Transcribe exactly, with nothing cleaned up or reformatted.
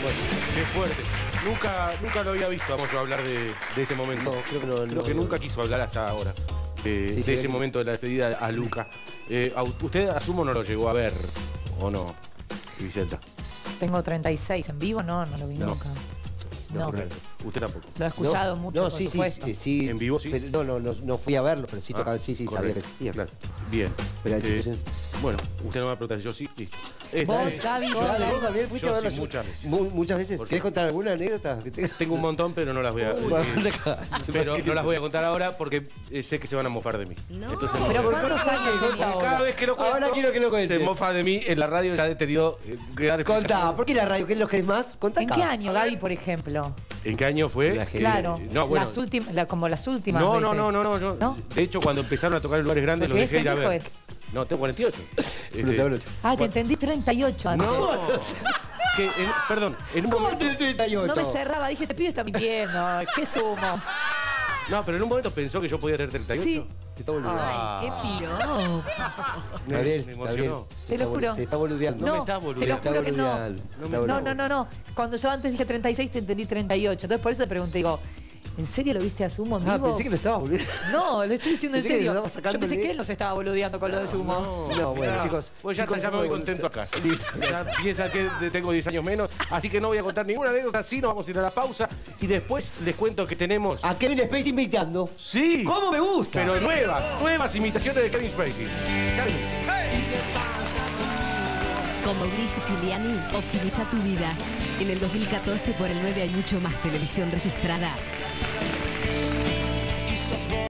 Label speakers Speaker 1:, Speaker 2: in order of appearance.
Speaker 1: Bueno, qué fuerte. Nunca, nunca lo había visto, vamos, yo hablar de, de ese momento.
Speaker 2: No, creo que no.
Speaker 1: Creo
Speaker 2: no,
Speaker 1: que
Speaker 2: no.
Speaker 1: nunca quiso hablar hasta ahora. Eh,
Speaker 2: Sí,
Speaker 1: de
Speaker 2: sí,
Speaker 1: ese
Speaker 2: sí.
Speaker 1: momento de la despedida a Luca. Eh, a- usted, asumo, no lo llegó a ver, ¿o no, Vicenta?
Speaker 3: Tengo treinta y seis. ¿En vivo? No, no lo vi
Speaker 1: No.
Speaker 3: nunca.
Speaker 1: No,
Speaker 3: No.
Speaker 1: correcto. Usted tampoco.
Speaker 3: Lo he escuchado
Speaker 2: no,
Speaker 3: mucho,
Speaker 2: No,
Speaker 3: por
Speaker 2: sí, sí,
Speaker 3: supuesto.
Speaker 2: sí, sí.
Speaker 1: ¿En vivo sí?
Speaker 2: Pero no, no, no, no fui a verlo, pero sí
Speaker 1: Ah,
Speaker 2: tocaba, sí, sí, sabía que
Speaker 1: correcto.
Speaker 2: existía, claro.
Speaker 1: Bien.
Speaker 2: Pero la
Speaker 1: Eh,
Speaker 2: discusión-
Speaker 1: bueno, usted no me va a preguntar si yo sí. Listo. Eh,
Speaker 3: Vos,
Speaker 1: eh,
Speaker 3: Gaby,
Speaker 1: yo-
Speaker 3: vos,
Speaker 2: Ah,
Speaker 3: Gaby.
Speaker 2: ¿vos también fuiste
Speaker 1: yo
Speaker 2: a verlo?
Speaker 1: sí, muchas veces.
Speaker 2: Mu- Muchas veces.
Speaker 1: Por
Speaker 2: ¿Querés
Speaker 1: supuesto.
Speaker 2: contar alguna anécdota? que tengas?
Speaker 1: Tengo un montón, pero no las voy a...
Speaker 2: Bueno,
Speaker 1: eh,
Speaker 2: deja.
Speaker 1: pero no las voy a contar ahora porque eh, sé que se van a mofar de mí.
Speaker 4: No.
Speaker 1: Entonces,
Speaker 3: Pero
Speaker 1: no-
Speaker 3: ¿cuántos años tenía?
Speaker 1: Cada vez que lo cuento,
Speaker 2: Ahora quiero que lo cuente.
Speaker 1: se mofa de mí en la radio, ya he tenido eh, que dar
Speaker 2: Contá,
Speaker 1: explicaciones.
Speaker 2: ¿por qué la radio? ¿Qué es lo que es más? Contá
Speaker 3: ¿En
Speaker 2: acá.
Speaker 3: qué año, Gaby, por ejemplo?
Speaker 1: ¿En qué año fue?
Speaker 2: La que-
Speaker 3: Claro,
Speaker 1: Eh, no, bueno,
Speaker 3: las últimas, la- como las últimas
Speaker 1: no,
Speaker 3: veces.
Speaker 1: no, no, no, no, yo,
Speaker 3: ¿No?
Speaker 1: de hecho, cuando empezaron a tocar en lugares grandes, lo
Speaker 3: Porque
Speaker 1: dejé ir a
Speaker 3: este
Speaker 1: ver.
Speaker 3: dijo
Speaker 1: No, tengo cuarenta y ocho.
Speaker 2: Pero
Speaker 1: Este,
Speaker 2: te
Speaker 3: Ah, te entendí treinta y ocho. antes.
Speaker 1: no. Que en- perdón, en un
Speaker 2: ¿Cómo
Speaker 1: momento...
Speaker 2: tenés treinta y ocho?
Speaker 3: No me cerraba, dije, este pibe está mintiendo. ¿Qué sumo?
Speaker 1: No, pero en un momento pensó que yo podía tener treinta y ocho.
Speaker 3: Sí.
Speaker 2: Te está boludeando.
Speaker 4: Ay, qué piró.
Speaker 1: Me-
Speaker 2: Gabriel,
Speaker 1: me
Speaker 2: Gabriel,
Speaker 1: emocionó.
Speaker 3: Te lo
Speaker 2: está
Speaker 3: juro.
Speaker 2: bolu- Te está boludeando.
Speaker 1: No me
Speaker 3: No,
Speaker 1: estás
Speaker 3: te lo
Speaker 1: boludeando.
Speaker 3: juro que no.
Speaker 2: boludeando.
Speaker 1: No me-
Speaker 2: Está
Speaker 3: No,
Speaker 2: boludeando.
Speaker 3: no, no, no. Cuando yo antes dije treinta y seis, te entendí treinta y ocho. Entonces por eso te pregunté, digo, ¿en serio lo viste a Sumo en
Speaker 2: Ah,
Speaker 3: vivo?
Speaker 2: pensé que lo estaba boludeando.
Speaker 3: No, lo estoy diciendo en
Speaker 2: Pensé que
Speaker 3: serio.
Speaker 2: le estaba sacando
Speaker 3: Yo pensé
Speaker 2: el-
Speaker 3: que él nos estaba boludeando con lo de Sumo.
Speaker 2: No, bueno,
Speaker 1: mirá,
Speaker 2: chicos,
Speaker 1: Pues ya,
Speaker 2: chicos,
Speaker 1: está, ya me voy
Speaker 2: ¿cómo-
Speaker 1: contento a casa. Ya piensa que de- tengo diez años menos, así que no voy a contar ninguna anécdota. Sí, nos vamos a ir a la pausa y después les cuento que tenemos...
Speaker 2: A Kevin Spacey invitando.
Speaker 1: Sí,
Speaker 2: ¿Cómo me gusta?
Speaker 1: pero nuevas, nuevas imitaciones de Kevin Spacey. Kevin, hey.
Speaker 4: Con Mauricio Siciliani, optimiza tu vida. En el dos mil catorce por el nueve hay mucho más televisión registrada.